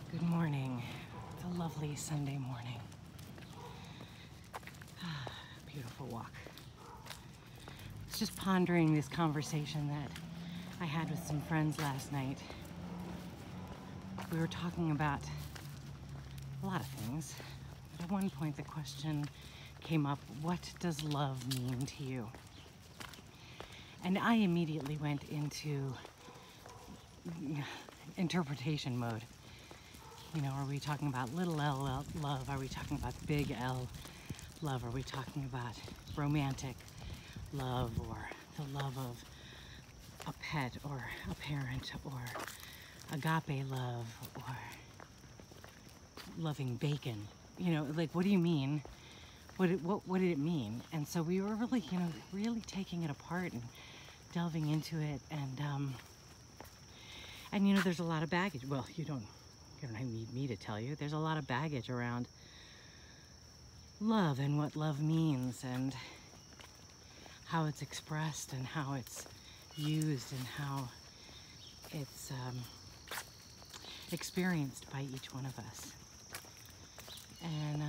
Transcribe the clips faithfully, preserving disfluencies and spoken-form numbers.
Good morning. It's a lovely Sunday morning. Beautiful walk. It's just pondering this conversation that I had with some friends last night. We were talking about a lot of things, but at one point the question came up, what does love mean to you? And I immediately went into interpretation mode. You know, are we talking about little L love? Are we talking about big L love? Are we talking about romantic love, or the love of a pet or a parent, or agape love, or loving bacon? You know, like, what do you mean? What, it, what, what did it mean? And so we were really, you know, really taking it apart and delving into it. And, um, and you know, there's a lot of baggage. Well, you don't, you don't need me to tell you. There's a lot of baggage around love and what love means and how it's expressed and how it's used and how it's um, experienced by each one of us. And, uh,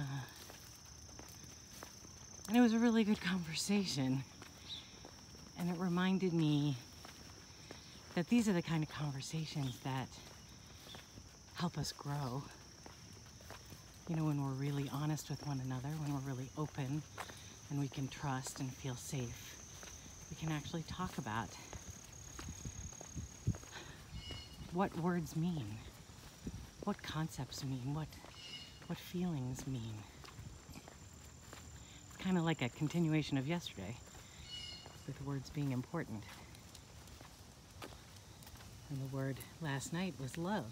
and it was a really good conversation. And it reminded me that these are the kind of conversations that help us grow. You know, when we're really honest with one another, when we're really open and we can trust and feel safe, we can actually talk about what words mean, what concepts mean, what, what feelings mean. It's kind of like a continuation of yesterday, with words being important. And the word last night was love.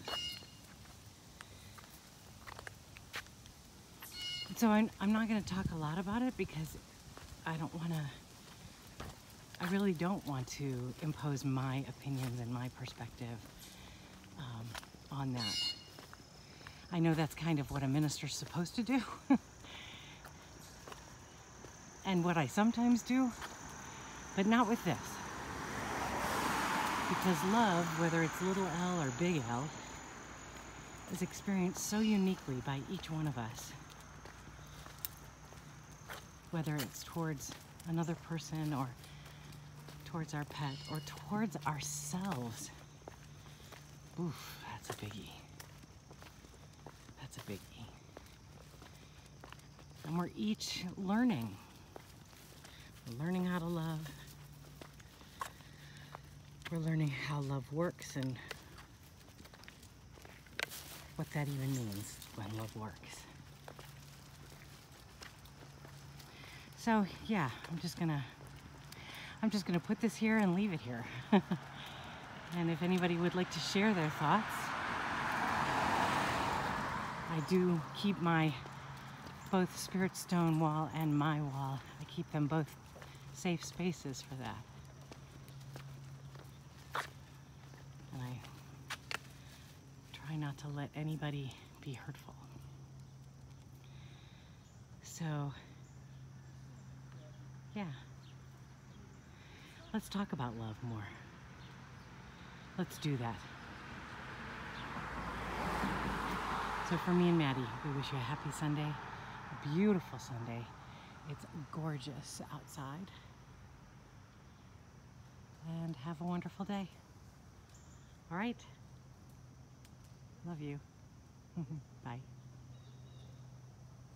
So I'm, I'm not going to talk a lot about it because I don't want to, I really don't want to impose my opinions and my perspective um, on that. I know that's kind of what a minister's supposed to do and what I sometimes do, but not with this. Because love, whether it's little L or big L, is experienced so uniquely by each one of us. Whether it's towards another person or towards our pet or towards ourselves. Oof, that's a biggie. That's a biggie. And we're each learning. We're learning how to love. We're learning how love works and what that even means when love works. So yeah, I'm just gonna I'm just gonna put this here and leave it here. And if anybody would like to share their thoughts, I do keep my both Spirit Stone wall and my wall. I keep them both safe spaces for that. And I try not to let anybody be hurtful. So yeah, let's talk about love more. Let's do that. So for me and Maddie, we wish you a happy Sunday, a beautiful Sunday. It's gorgeous outside. And have a wonderful day. All right? Love you. Bye.